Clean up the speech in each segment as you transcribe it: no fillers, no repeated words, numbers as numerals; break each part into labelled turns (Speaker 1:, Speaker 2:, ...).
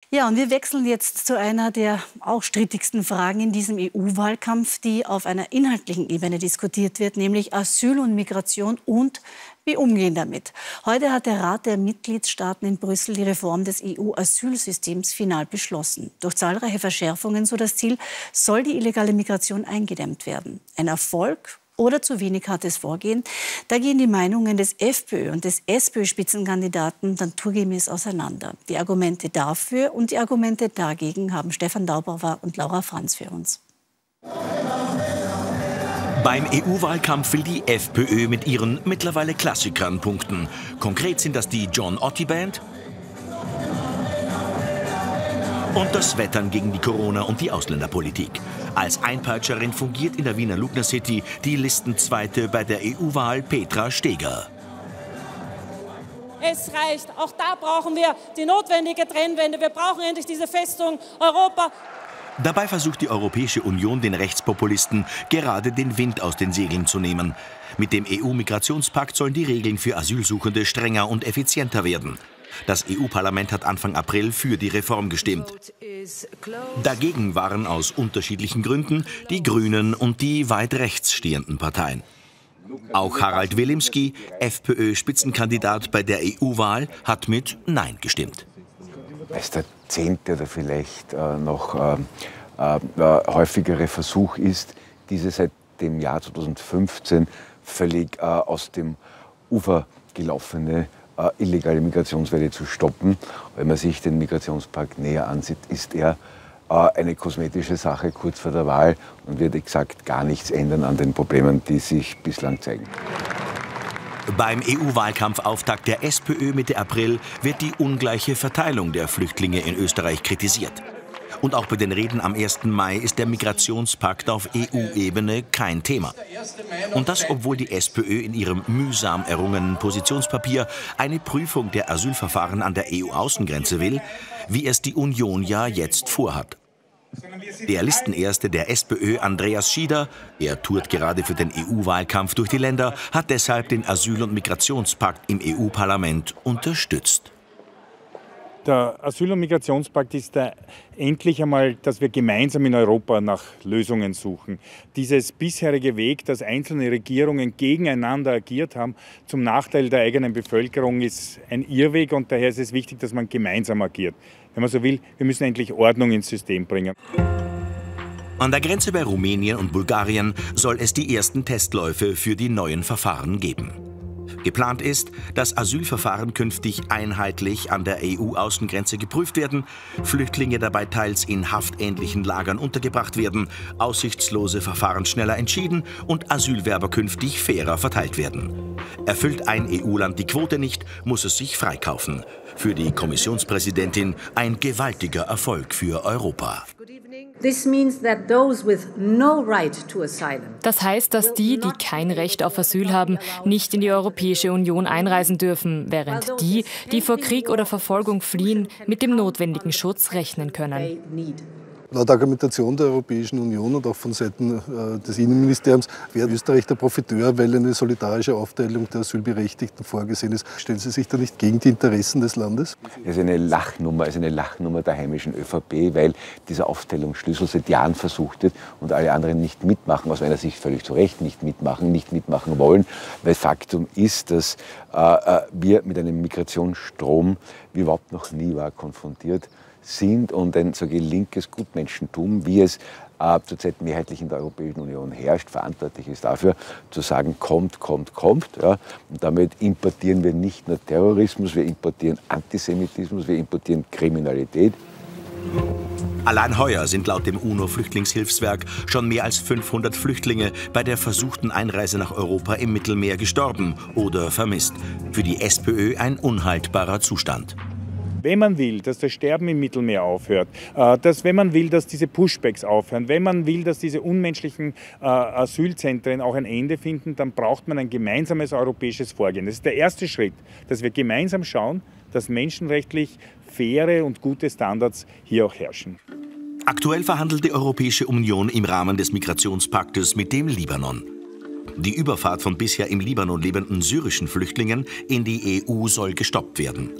Speaker 1: Ja, und wir wechseln jetzt zu einer der auch strittigsten Fragen in diesem EU-Wahlkampf, die auf einer inhaltlichen Ebene diskutiert wird, nämlich Asyl und Migration und wie umgehen damit. Heute hat der Rat der Mitgliedstaaten in Brüssel die Reform des EU-Asylsystems final beschlossen. Durch zahlreiche Verschärfungen, so das Ziel, soll die illegale Migration eingedämmt werden. Ein Erfolg oder zu wenig hartes Vorgehen? Da gehen die Meinungen des FPÖ und des SPÖ-Spitzenkandidaten naturgemäß auseinander. Die Argumente dafür und die Argumente dagegen haben Stefan Daubauer und Laura Franz für uns.
Speaker 2: Beim EU-Wahlkampf will die FPÖ mit ihren mittlerweile Klassikern punkten. Konkret sind das die John Otti Band und das Wettern gegen die Corona- und die Ausländerpolitik. Als Einpeitscherin fungiert in der Wiener Lugner City die Listenzweite bei der EU-Wahl Petra Steger.
Speaker 3: Es reicht. Auch da brauchen wir die notwendige Trennwende. Wir brauchen endlich diese Festung Europa.
Speaker 2: Dabei versucht die Europäische Union den Rechtspopulisten gerade den Wind aus den Segeln zu nehmen. Mit dem EU-Migrationspakt sollen die Regeln für Asylsuchende strenger und effizienter werden. Das EU-Parlament hat Anfang April für die Reform gestimmt. Dagegen waren aus unterschiedlichen Gründen die Grünen und die weit rechts stehenden Parteien. Auch Harald Wilimski, FPÖ-Spitzenkandidat bei der EU-Wahl, hat mit Nein gestimmt.
Speaker 4: Als der 10. oder vielleicht noch häufigere Versuch ist, diese seit dem Jahr 2015 völlig aus dem Ufer gelaufene illegale Migrationswelle zu stoppen. Wenn man sich den Migrationspakt näher ansieht, ist er eine kosmetische Sache kurz vor der Wahl und wird exakt gar nichts ändern an den Problemen, die sich bislang zeigen.
Speaker 2: Beim EU-Wahlkampfauftakt der SPÖ Mitte April wird die ungleiche Verteilung der Flüchtlinge in Österreich kritisiert. Und auch bei den Reden am 1. Mai ist der Migrationspakt auf EU-Ebene kein Thema. Und das, obwohl die SPÖ in ihrem mühsam errungenen Positionspapier eine Prüfung der Asylverfahren an der EU-Außengrenze will, wie es die Union ja jetzt vorhat. Der Listenerste der SPÖ, Andreas Schieder, er tourt gerade für den EU-Wahlkampf durch die Länder, hat deshalb den Asyl- und Migrationspakt im EU-Parlament unterstützt.
Speaker 5: Der Asyl- und Migrationspakt ist endlich einmal, dass wir gemeinsam in Europa nach Lösungen suchen. Dieses bisherige Weg, dass einzelne Regierungen gegeneinander agiert haben, zum Nachteil der eigenen Bevölkerung, ist ein Irrweg und daher ist es wichtig, dass man gemeinsam agiert. Wenn man so will, wir müssen endlich Ordnung ins System bringen.
Speaker 2: An der Grenze bei Rumänien und Bulgarien soll es die ersten Testläufe für die neuen Verfahren geben. Geplant ist, dass Asylverfahren künftig einheitlich an der EU-Außengrenze geprüft werden, Flüchtlinge dabei teils in haftähnlichen Lagern untergebracht werden, aussichtslose Verfahren schneller entschieden und Asylwerber künftig fairer verteilt werden. Erfüllt ein EU-Land die Quote nicht, muss es sich freikaufen. Für die Kommissionspräsidentin ein gewaltiger Erfolg für Europa.
Speaker 6: Das heißt, dass die kein Recht auf Asyl haben, nicht in die Europäische Union einreisen dürfen, während die, die vor Krieg oder Verfolgung fliehen, mit dem notwendigen Schutz rechnen können.
Speaker 7: Laut Argumentation der Europäischen Union und auch von Seiten des Innenministeriums wäre Österreich der Profiteur, weil eine solidarische Aufteilung der Asylberechtigten vorgesehen ist. Stellen Sie sich da nicht gegen die Interessen des Landes?
Speaker 4: Es ist eine Lachnummer der heimischen ÖVP, weil dieser Aufteilungsschlüssel seit Jahren versucht wird und alle anderen nicht mitmachen, aus meiner Sicht völlig zu Recht nicht mitmachen wollen. Weil Faktum ist, dass wir mit einem Migrationsstrom wie überhaupt noch nie war konfrontiert sind und ein so linkes Gutmenschentum, wie es zurzeit mehrheitlich in der Europäischen Union herrscht, verantwortlich ist dafür, zu sagen, kommt. Ja. Und damit importieren wir nicht nur Terrorismus, wir importieren Antisemitismus, wir importieren Kriminalität.
Speaker 2: Allein heuer sind laut dem UNO-Flüchtlingshilfswerk schon mehr als 500 Flüchtlinge bei der versuchten Einreise nach Europa im Mittelmeer gestorben oder vermisst. Für die SPÖ ein unhaltbarer Zustand.
Speaker 5: Wenn man will, dass das Sterben im Mittelmeer aufhört, wenn man will, dass diese Pushbacks aufhören, wenn man will, dass diese unmenschlichen Asylzentren auch ein Ende finden, dann braucht man ein gemeinsames europäisches Vorgehen. Das ist der erste Schritt, dass wir gemeinsam schauen, dass menschenrechtlich faire und gute Standards hier auch herrschen.
Speaker 2: Aktuell verhandelt die Europäische Union im Rahmen des Migrationspaktes mit dem Libanon. Die Überfahrt von bisher im Libanon lebenden syrischen Flüchtlingen in die EU soll gestoppt werden.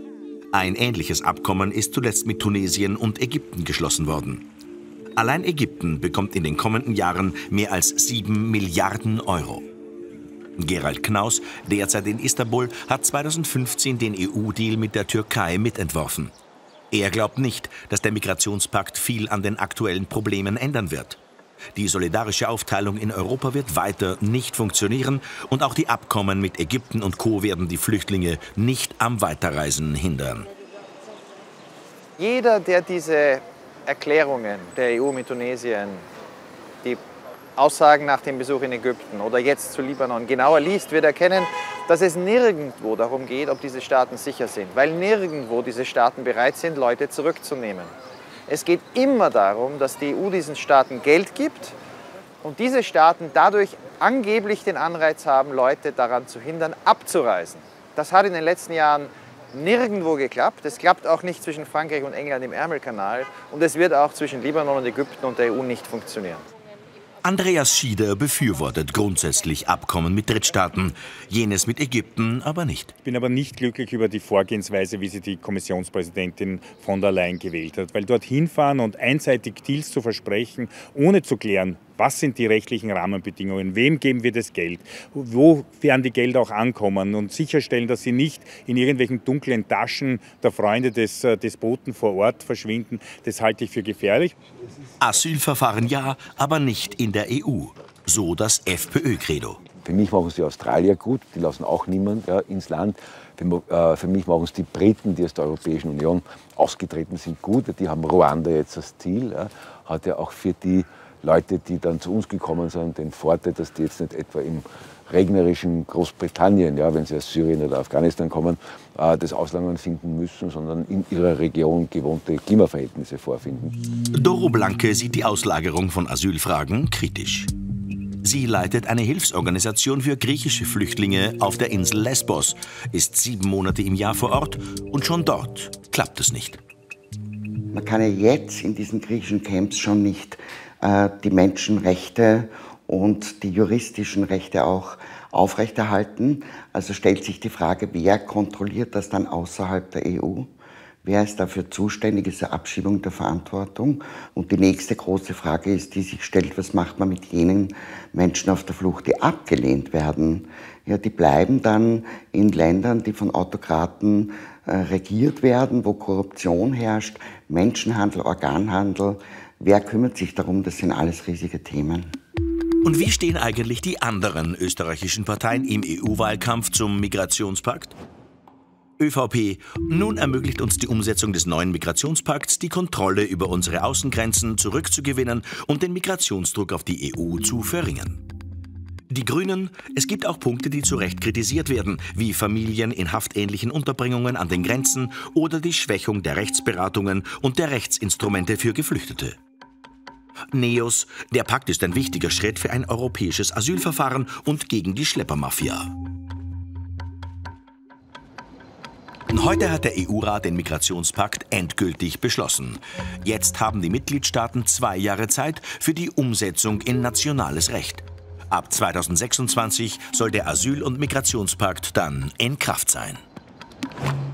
Speaker 2: Ein ähnliches Abkommen ist zuletzt mit Tunesien und Ägypten geschlossen worden. Allein Ägypten bekommt in den kommenden Jahren mehr als 7 Milliarden Euro. Gerald Knaus, derzeit in Istanbul, hat 2015 den EU-Deal mit der Türkei mitentworfen. Er glaubt nicht, dass der Migrationspakt viel an den aktuellen Problemen ändern wird. Die solidarische Aufteilung in Europa wird weiter nicht funktionieren und auch die Abkommen mit Ägypten und Co. werden die Flüchtlinge nicht am Weiterreisen hindern.
Speaker 8: Jeder, der diese Erklärungen der EU mit Tunesien, die Aussagen nach dem Besuch in Ägypten oder jetzt zu Libanon genauer liest, wird erkennen, dass es nirgendwo darum geht, ob diese Staaten sicher sind, weil nirgendwo diese Staaten bereit sind, Leute zurückzunehmen. Es geht immer darum, dass die EU diesen Staaten Geld gibt und diese Staaten dadurch angeblich den Anreiz haben, Leute daran zu hindern, abzureisen. Das hat in den letzten Jahren nirgendwo geklappt. Es klappt auch nicht zwischen Frankreich und England im Ärmelkanal und es wird auch zwischen Libanon und Ägypten und der EU nicht funktionieren.
Speaker 2: Andreas Schieder befürwortet grundsätzlich Abkommen mit Drittstaaten, jenes mit Ägypten aber nicht.
Speaker 5: Ich bin aber nicht glücklich über die Vorgehensweise, wie sie die Kommissionspräsidentin von der Leyen gewählt hat. Weil dort hinfahren und einseitig Deals zu versprechen, ohne zu klären, was sind die rechtlichen Rahmenbedingungen, wem geben wir das Geld, wo werden die Gelder auch ankommen und sicherstellen, dass sie nicht in irgendwelchen dunklen Taschen der Freunde des Despoten vor Ort verschwinden, das halte ich für gefährlich.
Speaker 2: Asylverfahren ja, aber nicht in der EU. So das FPÖ-Credo.
Speaker 4: Für mich machen es die Australier gut, die lassen auch niemand ins Land. Für mich machen es die Briten, die aus der Europäischen Union ausgetreten sind, gut. Die haben Ruanda jetzt als Ziel. Hat ja auch für die Leute, die dann zu uns gekommen sind, den Vorteil, dass die jetzt nicht etwa im regnerischen Großbritannien, wenn sie aus Syrien oder Afghanistan kommen, das Ausland finden müssen, sondern in ihrer Region gewohnte Klimaverhältnisse vorfinden.
Speaker 2: Doro Blanke sieht die Auslagerung von Asylfragen kritisch. Sie leitet eine Hilfsorganisation für griechische Flüchtlinge auf der Insel Lesbos, ist 7 Monate im Jahr vor Ort und schon dort klappt es nicht.
Speaker 9: Man kann ja jetzt in diesen griechischen Camps schon nicht die Menschenrechte und die juristischen Rechte auch aufrechterhalten. Also stellt sich die Frage, wer kontrolliert das dann außerhalb der EU? Wer ist dafür zuständig? Ist eine Abschiebung der Verantwortung? Und die nächste große Frage ist, die sich stellt, was macht man mit jenen Menschen auf der Flucht, die abgelehnt werden? Ja, die bleiben dann in Ländern, die von Autokraten regiert werden, wo Korruption herrscht, Menschenhandel, Organhandel. Wer kümmert sich darum? Das sind alles riesige Themen.
Speaker 2: Und wie stehen eigentlich die anderen österreichischen Parteien im EU-Wahlkampf zum Migrationspakt? ÖVP, nun ermöglicht uns die Umsetzung des neuen Migrationspakts, die Kontrolle über unsere Außengrenzen zurückzugewinnen und den Migrationsdruck auf die EU zu verringern. Die Grünen, es gibt auch Punkte, die zu Recht kritisiert werden, wie Familien in haftähnlichen Unterbringungen an den Grenzen oder die Schwächung der Rechtsberatungen und der Rechtsinstrumente für Geflüchtete. NEOS, der Pakt ist ein wichtiger Schritt für ein europäisches Asylverfahren und gegen die Schleppermafia. Heute hat der EU-Rat den Migrationspakt endgültig beschlossen. Jetzt haben die Mitgliedstaaten 2 Jahre Zeit für die Umsetzung in nationales Recht. Ab 2026 soll der Asyl- und Migrationspakt dann in Kraft sein.